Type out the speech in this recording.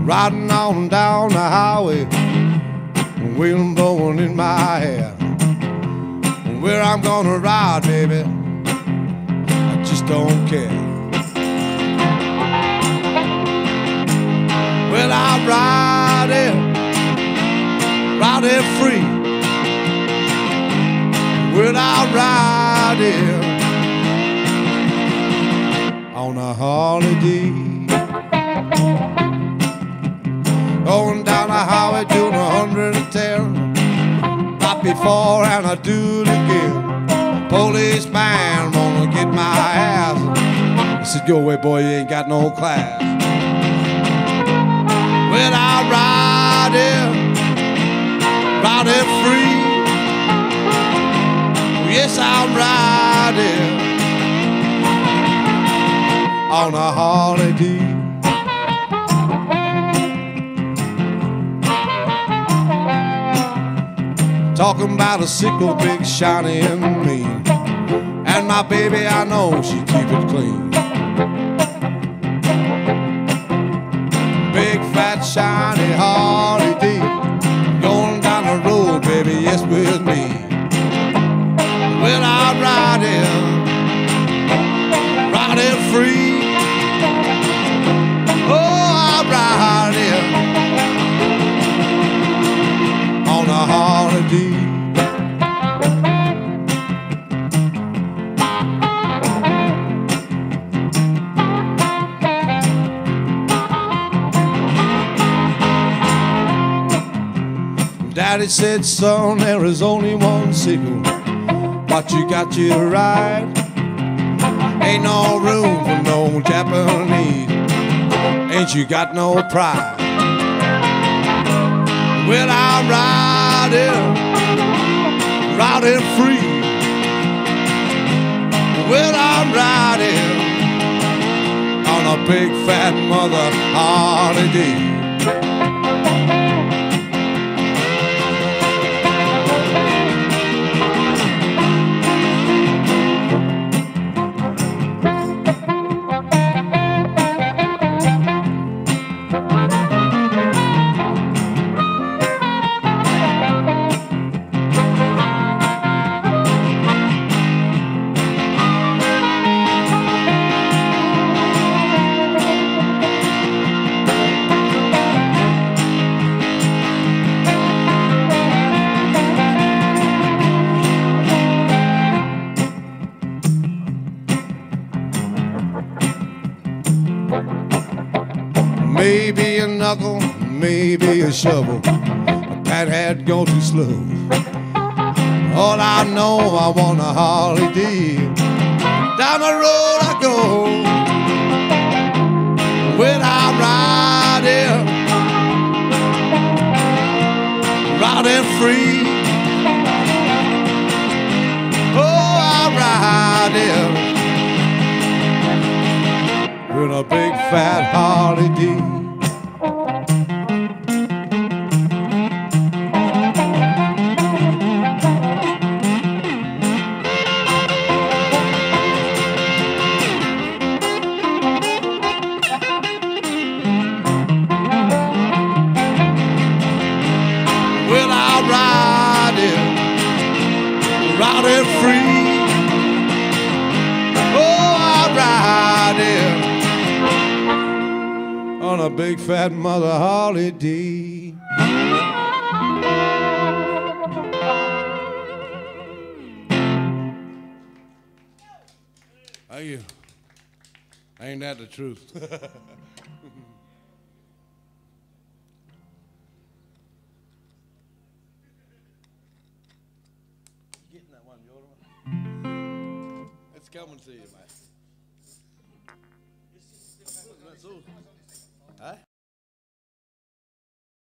riding on down the highway, wind blowing in my hair. Where I'm gonna ride, baby, I just don't care. Well, I'm riding free. Well, I'm riding on a holiday, going down the highway doing 110, right before and I do it again. Policeman wanna get my ass. I said, go away, boy, you ain't got no class. Well, I'm riding free. Yes, I'm riding on a holiday. Talking about a sickle big, shiny and mean, and my baby, I know she keep it clean. Big, fat, shiny holiday, going down the road, baby, yes, with me. Well, I'm riding free. Oh, I'm riding on a holiday. Daddy said, son, there is only one sickle, but you got you right. Ain't no room for no Japanese. Ain't you got no pride? Well, I'm riding free. Well, I'm riding on a big fat mother holiday. Maybe a knuckle, maybe a shovel, but that had gone too slow. All I know, I want a holiday. Down the road I go. When I'm riding free. Oh, I'm riding with a big fat holiday. Well, I'm riding free. Oh, I'm riding on a big fat mother holiday. Thank you. Ain't that the truth? Getting that one, your one. It's coming to you, man. Huh?